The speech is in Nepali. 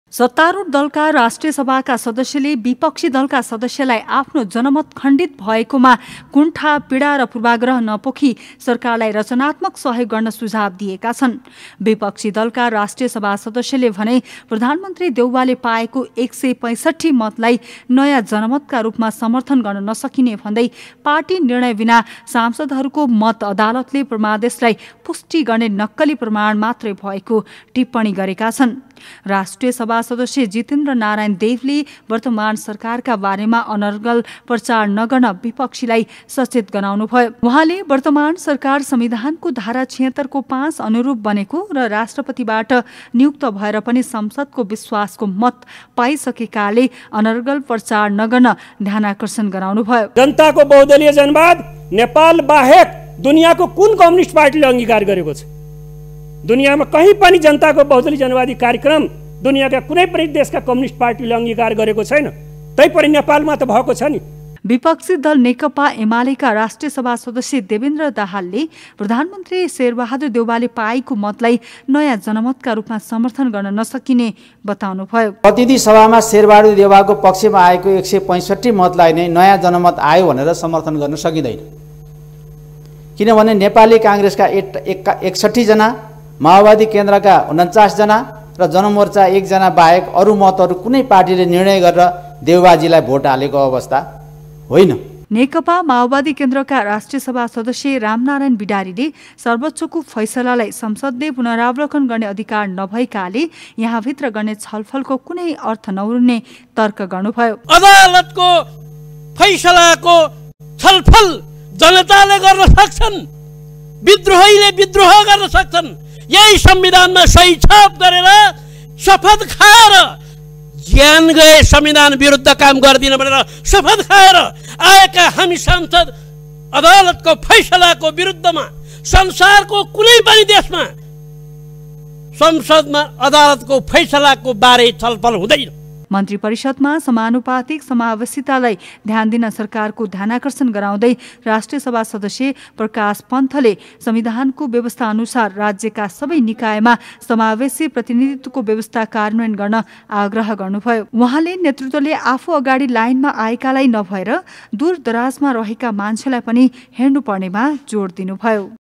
सत्तारूढ दलका राष्ट्रिय सभाका सदस्यले विपक्षी दलका सदस्यलाई आफ्नो जनमत खण्डित भएकोमा कुण्ठा पीडा र पूर्वाग्रह नपोखी सरकारलाई रचनात्मक सहयोग गर्न सुझाव दिएका छन्। विपक्षी दलका राष्ट्रिय सभा सदस्यले भने प्रधानमन्त्री देउवाले पाएको 165 मतलाई नयाँ जनमतका रूपमा समर्थन गर्न नसकिने भन्दै पार्टी निर्णय बिना सांसदहरूको मत अदालतले परमादेशलाई पुष्टि गर्ने नक्कली प्रमाण मात्रै भएको टिप्पणी गरेका छन्। राष्ट्रिय सभा सदस्य जितेन्द्र नारायण देवले वर्तमान सरकारका बारेमा अनर्गल प्रचार नगर्न विपक्षीलाई सचेत गराउनुभयो। उहाँले वर्तमान सरकार संविधानको धारा 76 को 5 अनुरूप बनेको र राष्ट्रपतिबाट नियुक्त भएर पनि संसदको विश्वासको मत पाइसकेकाले अनर्गल प्रचार नगर्न ध्यानाकर्षण गराउनुभयो। जनताको बहुदलीय जनवाद नेपाल बाहेक दुनियाँको कुन कम्युनिस्ट पार्टीले अंगीकार गरेको छ? दुनियाँमा कहीँ पनि जनताको बहुदलीय जनवादी कार्यक्रम दुनियाँका कुनै पनि देशका कम्युनिस्ट पार्टीले अंगीकार गरेको छैन। तैपनि नेपालमा त भएको छ नि। विपक्षी दल नेकपा एमालेका राष्ट्रिय सभा सदस्य देवेन्द्र दाहालले प्रधानमन्त्री शेरबहादुर देउवाले पाएको मतलाई नयाँ जनमतका रूपमा समर्थन गर्न नसकिने बताउनुभयो। प्रतिनिधि सभामा शेरबहादुर देउवाको पक्षमा आएको 165 मतलाई नै नयाँ जनमत आयो भनेर समर्थन गर्न सकिँदैन। किनभने नेपाली कांग्रेसका 61 जना, माओवादी केन्द्रका 49 जना र जनमोर्चा 1 जना बाहेक अरू मतहरू कुनै पार्टीले निर्णय गरेर देउवाजीलाई भोट हालेको अवस्था होइन। नेकपा माओवादी केन्द्रका राष्ट्रिय सभा सदस्य रामनारायण बिडारीले सर्वोच्चको फैसलालाई संसदले पुनरावलोकन गर्ने अधिकार नभएकाले यहाँभित्र गर्ने छलफलको कुनै अर्थ नहुने तर्क गर्नुभयो। अदालतको फैसलाको छलफल जनताले गर्न सक्छन्, विद्रोहीले विद्रोह गर्न सक्छन्। यही संविधानमा सही छाप गरेर शपथ खाएर ज्यान गए संविधान विरुद्ध काम गर्दिन भनेर शपथ खाएर आएका हामी सांसद अदालतको फैसलाको विरुद्धमा संसारको कुनै पनि देशमा संसदमा अदालतको फैसलाको बारे छलफल हुँदैन। मन्त्री परिषदमा समानुपातिक समावेशितालाई ध्यान दिन सरकारको ध्यानाकर्षण गराउँदै राष्ट्रिय सभा सदस्य प्रकाश पन्थले संविधानको व्यवस्था अनुसार राज्यका सबै निकायमा समावेशी प्रतिनिधित्वको व्यवस्था कार्यान्वयन गर्न आग्रह गर्नुभयो। उहाँले नेतृत्वले आफू अगाडि लाइनमा आएकालाई नभएर दूर दराजमा रहेका मान्छेलाई पनि हेर्नुपर्नेमा जोड दिनुभयो।